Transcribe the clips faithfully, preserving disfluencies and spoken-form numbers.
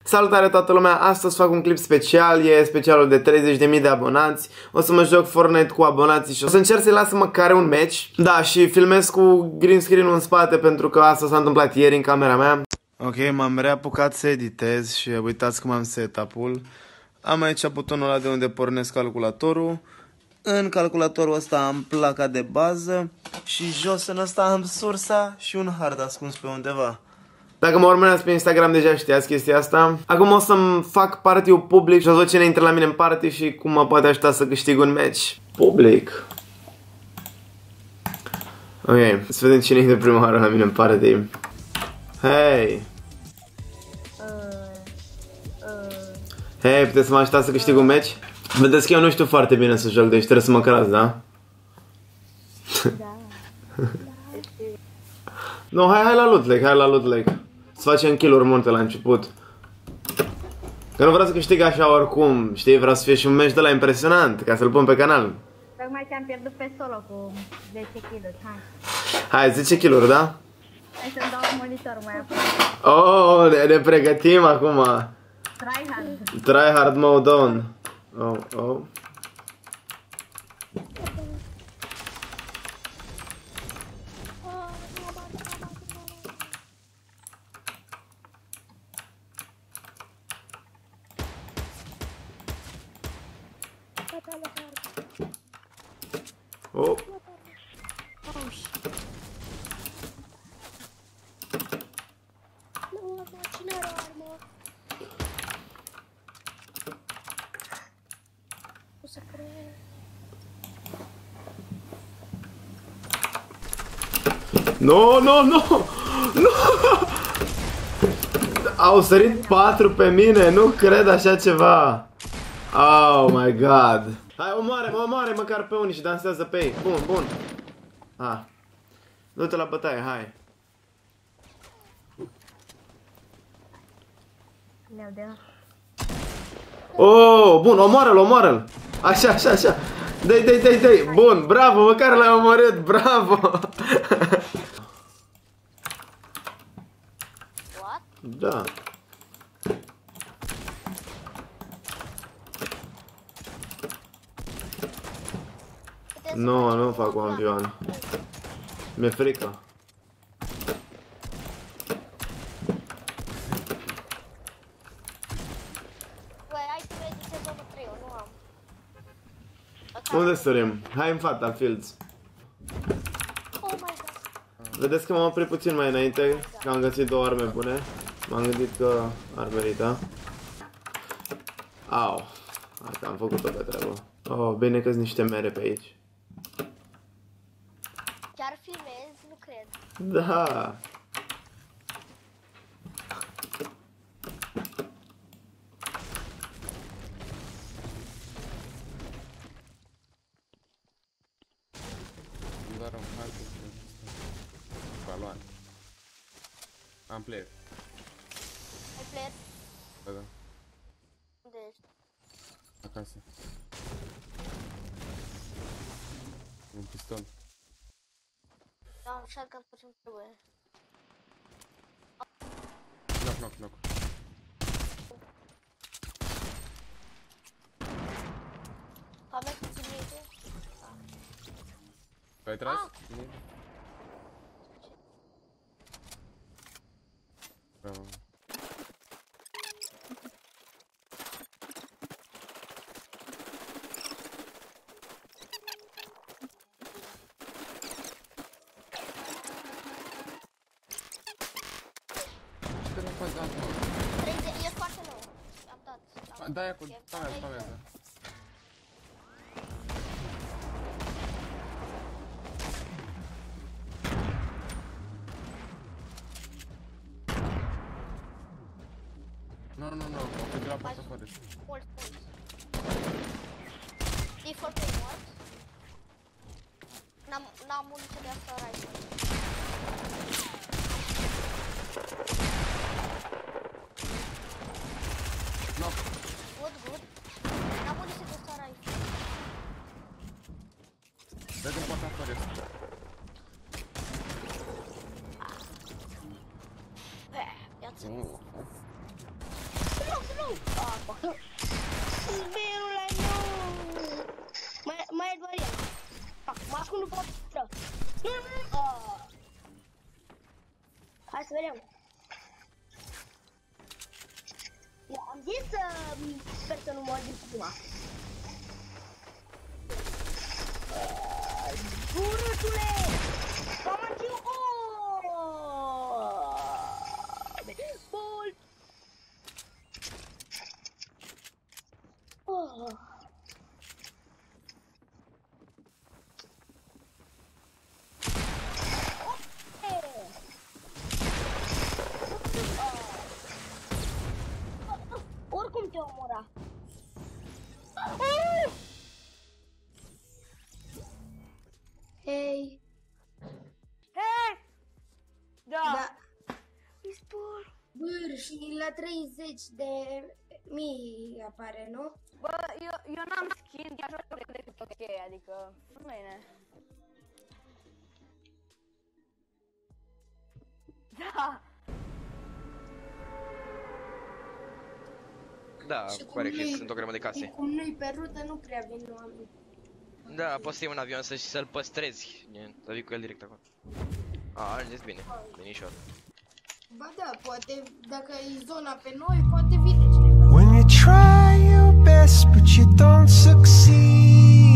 Salutare toată lumea, astăzi fac un clip special, e specialul de treizeci de mii de abonați. O să mă joc Fortnite cu abonații și o să încerc să-i las măcar un match. Da, și filmez cu green screen-ul în spate pentru că asta s-a întâmplat ieri în camera mea. Ok, m-am reapucat să editez și uitați cum am setup-ul. Am aici butonul ăla de unde pornesc calculatorul. În calculatorul ăsta am placa de bază și jos în ăsta am sursa și un hard ascuns pe undeva. Dacă mă urmăreați pe Instagram deja știați chestia asta. Acum o să-mi fac party-ul public și o să văd cine intră la mine în party și cum mă poate ajuta să câștig un match public. Ok, să vedem cine intră prima oară la mine în party. Hei! Hei, puteți să mă ajutați să câștig un match? Vedeți că eu nu știu foarte bine să joc, deci trebuie să mă cărați, da? Da. No, hai, hai la loot lake, hai la loot lake. Să facem kill-uri multe la început. Că nu vreau să câștig așa oricum, știi? Vreau să fie și un match de la impresionant, ca să-l pun pe canal. Tocmai ți-am pierdut pe solo cu zece kill-uri, hai. Hai, zece kill-uri, da? Hai să-mi dau monitor mai apoi. Oh, ne, ne pregătim acum. Tryhard. Tryhard mode on. Oh, oh. Oh. No, no, no! No! Au sărit patru pe mine, nu cred așa ceva. Oh my god. Hai, omoare, mă omoare măcar pe unii și dansează pe ei. Bun, bun. Ah. Du-te la bătaie, hai. Oh, bun, omoară-l, omoară-l. Așa, așa, așa. Dai, dai, dai, dai. Bun, bravo, măcar l-ai omorât, bravo. What? Da. Nu, nu fac un avion. Mi-e frică. Băi, hai să vezi sezonul trei, eu nu am. Unde sărim? Hai în Fatal Fields. Oh my god. Vedeți că m-am oprit puțin mai înainte, că am găsit două arme bune. M-am gândit că ar merita. Au. Asta am făcut-o pe treabă. Oh, bine că-s niște mere pe aici. Chiar filmezi? Nu cred. Da. Doar un hard baloane. Am player. Ai player? Da, da. Unde ești? Acasă. Un piston. Da, un shotgun pe ce-mi trebuie. Knock, knock, knock. Aveți puțin minte? Ai tras? Bravo. treizeci, e foarte nou. Am dat. Da, aia cu spamează, spamează. Nu, nu, nu, o fi de la poartă afară. Mult, mult. E foarte mult. N-am muniție de asta rifle. No. Good, good. N-am muniție de asta rifle. Dă din poartă afară. Iați. Zberule, nu! Mai, mai e doar el. Fac, mă ascund după tră. Oh. Hai să vedem. Eu am zis să sper să nu mă zic prima. Zburătule! Pamaciu! Bol! Oh. Oricum te omora. Hei. Hei! Da. Da. Pistol. Băr, și la treizeci de mii apare, nu? Bă, eu, eu n-am skin, chiar nu știu decât ok, adică nu e. Da. Da, Și cum pare că nu-i- sunt o grămadă de case. Cum nu-i pe rută, nu prea vin oameni. Da, poți să iei un avion să și să-l păstrezi. Să vii cu el direct acolo. A, a zis bine, binișor. Ba da, poate, dacă e zona pe noi, poate vine cineva. When you try your best but you don't succeed.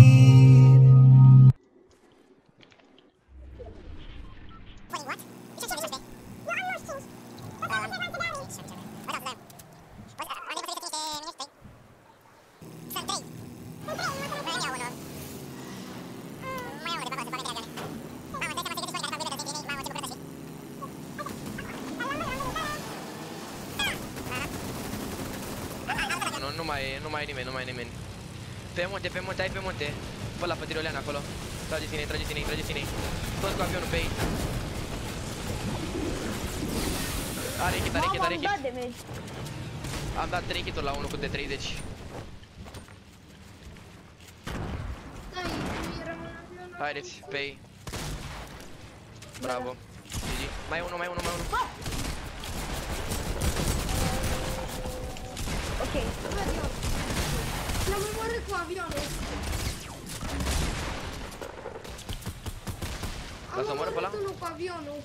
Nu, nu mai e, nu mai e nimeni, nu mai e nimeni. Pe munte, pe munte, ai pe munte. Fă la pătirolean acolo. Trageți-ne, trageți-ne, trageți-ne. Toți cu avionul pe ei. Are hit, are hit, Mamă, are am hit. dat damage. Am dat trei hituri la unul cu D treizeci. Da, eu rămân la avion. Haideți, pe ei. Bravo. G G. Mai unul, mai unul, mai unul. Ok. L-am omorât cu avionul. L-ați omorât pe ăla? Am omorât unul cu avionul.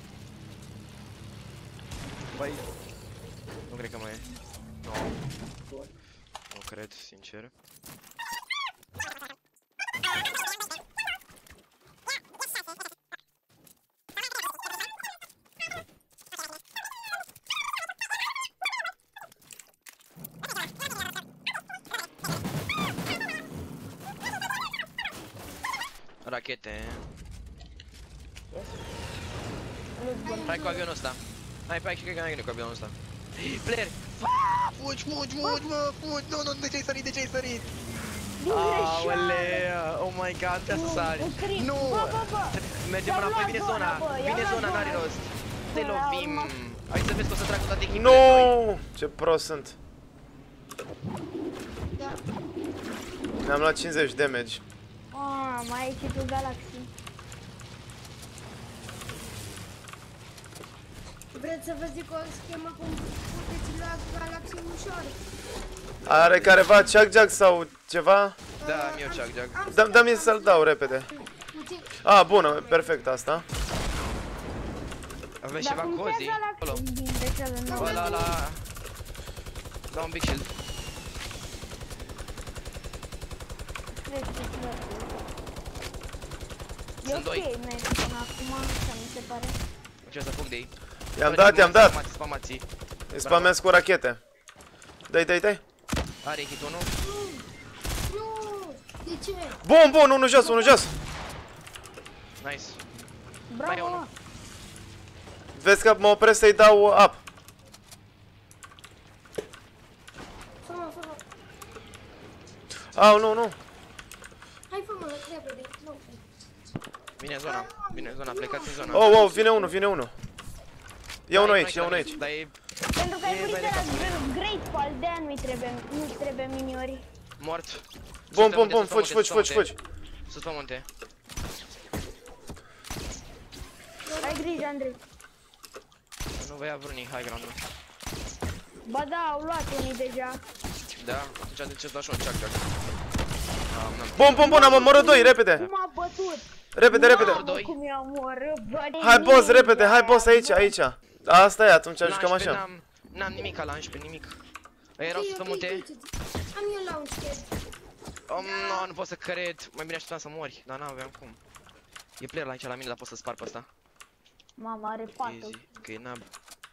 Băi, nu cred că mai e. Nu. Nu cred, sincer. Rachete. Hai cu avionul ăsta. Hai pe aici și cred că n-ai gândit cu avionul ăsta. Player! Fugi, fugi, fugi, mă, fugi! Nu, nu, de ce ai sărit, de ce ai sărit? Aolea, oh my god, te-a să sari. Nu! Mergem înapoi, vine zona, vine zona, n-are rost. Te lovim. Hai să vezi că o să trag cu toate echipele noi. Nu! Ce prost sunt. Da. Mi-am luat cincizeci damage. Ah, mai e chitul Galaxy. Vreți să vă zic o schemă cum puteți lua Galaxy ușor? Are careva chuck-jack sau ceva? Da, am eu chuck-jack. Dă- Dă-mi să-l dau repede. Puțin. A, bună, perfect asta. Aveți ceva cozi acolo. Bă, la, la... Da un big shield. E Sunt doi. ok, merg până acum, așa mi se pare. Ce să fug de ei. I-am dat, i-am dat. Spamați, spamați. Îi spamez cu rachete. Dai, dai, dai. Are hit unul. Nu! De ce? Bun, bun, unul jos, unul jos. Nice. Mai e Bravo! unul. Vezi că mă opresc să-i dau up. Fă-mă, fă-mă. Au, nu, nu. Hai, fă-mă, repede. Nu. Vine zona, vine zona, plecați în zona. Oh, oh, vine unul, vine unul. E unul aici, e unul aici. Dar e Pentru că ai E murit mai de la de Great Fall, de-aia nu-i trebuie, nu-i trebuie miniori. mort. Bun, Sus pe bun, munte, bun, sus pe fugi, munte, fugi, sus pe fugi, munte. fugi. Sus pe munte. Ai grijă, Andrei. Nu vă ia vreunii high ground-ul. Ba da, au luat unii deja. Da? Atunci de ce-ți dau și un ceac, ceac. Bun, bun, bun, am omorât doi, repede. Cum a bătut? Repede, repede. Mamă, cum i-a omorât, bă. Hai boss, repede, hai boss aici, aici. Asta e, atunci jucăm unsprezece așa. N-am, n-am nimic la unsprezece, nimic. Erau să pe munte. Am eu la unsprezece. Oh, no, nu pot să cred. Mai bine așteptam să mori, dar n-aveam cum. E player la aici la mine, dar pot să spar pe ăsta. Mama are patru. Easy, că e nab.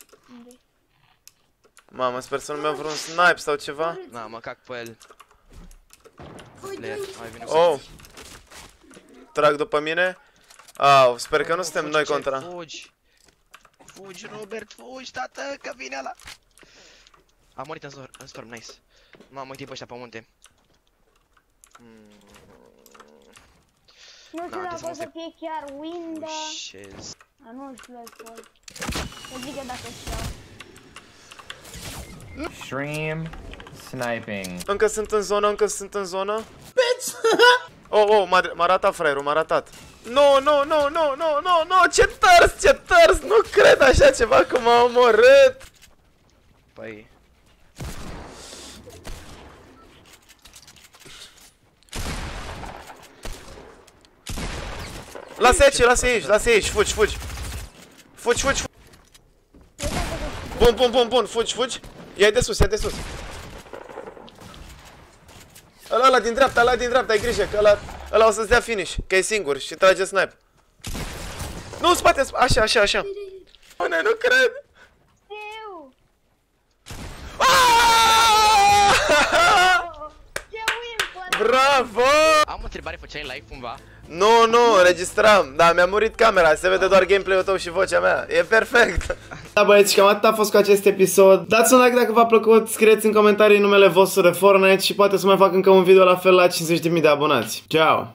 Mamă, sper să nu mi-au vreun snipe sau ceva. Na, mă cac pe el. Player, hai vine. Oh. Trag după mine. Au, sper că nu suntem noi contra. Fugi. Fugi, Robert, fugi, tată, că vine ăla. A murit în storm, în storm, nice. Mamă, uite pe ăștia pe munte. Nu știu dacă o să fie chiar win, dar... Pușez. A, nu știu dacă... Să zică dacă știu. Stream sniping. Încă sunt în zonă, încă sunt în zonă. Oh, oh, m-a ratat fraierul, m-a ratat. Nu, nu, nu, nu, nu, nu, nu, ce tărs, ce tărs, nu cred așa ceva că m-a omorât. Păi... Lasă aici, lasă aici, lasă aici, fugi, fugi. Fugi, fugi, fugi. Bun, bun, bun, bun, fugi, fugi. Ia-i de sus, ia-i de sus. Ăla, ăla din dreapta, ăla din dreapta, ai grijă, că ăla, ăla o să-ți dea finish, că e singur și trage snipe. Nu, în spate, așa, așa, așa. Bune, nu cred. Eu! Bravo! Am o întrebare, făceai live cumva? Nu, nu, înregistram, dar mi-a murit camera, se vede doar gameplay-ul tău și vocea mea, e perfect. Da băieți, cam atât a fost cu acest episod. Dați un like dacă v-a plăcut, scrieți în comentarii numele vostru de Fortnite și poate să mai fac încă un video la fel la cincizeci de mii de abonați. Ciao!